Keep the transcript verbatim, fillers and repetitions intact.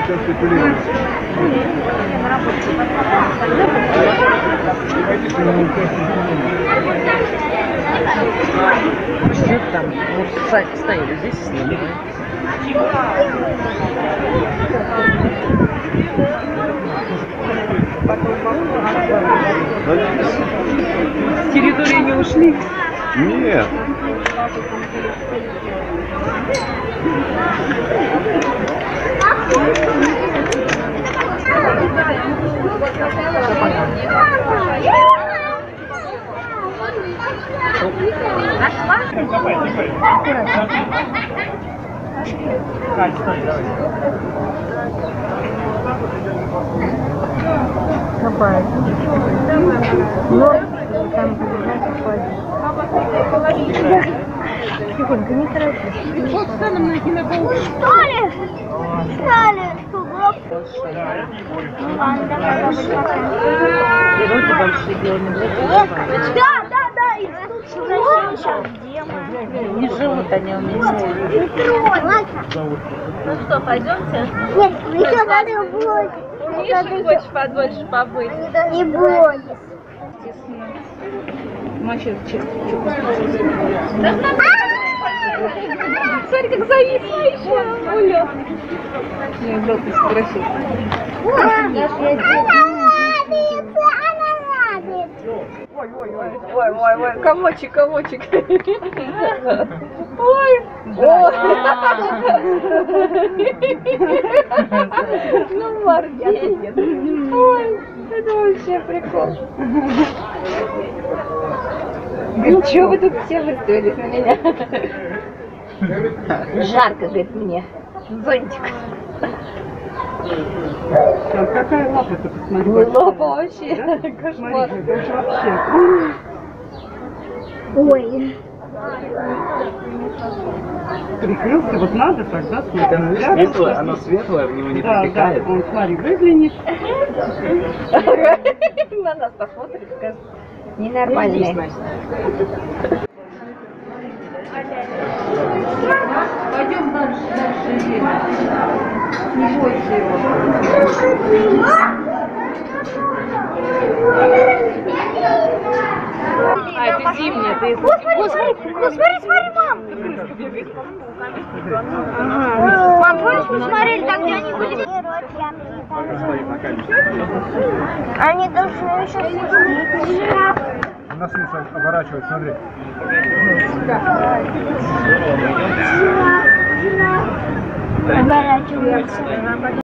сейчас спекулируем. Что там? Вот стояли здесь, снимали. С территории не ушли? Нет. Копай. Но там тихонько, не торопись. Вот станем найти на пол. Что ли? Что ли? Берете большие белые. Да, да, да. И тут сейчас где мы? Не живут они вместе. Ну что, пойдемте? Нет, еще надо будет. Миша хочешь подольше побыть? Не бойся. Мачет, Смотри, как зависла еще. Улет. я жалко спросил. Ой, ой, ой, ой, комочек, комочек. Ой, ой. Ну, мордец. Ой, это вообще прикол. Говорит, что вы тут все выставились на меня? Жарко, говорит, мне. Зонтик. А какая лапа-то, посмотри. Ой, лапа вообще. Кошмар. Ой. Прикрылся, вот надо тогда Оно светлое, оно светлое, в него не да, протекает. да, он, смотри, выглянет. На нас посмотрит, скажет, ненормальные. Пойдем дальше, дальше едем. Не бойся его. А, это зимняя, ты... О, смотри, смотри, о, смотри, смотри, мам. Мам, помнишь, мы смотрели там, где они были? Они должны еще сидеть. У нас есть оборачивать, смотри. Оборачиваются.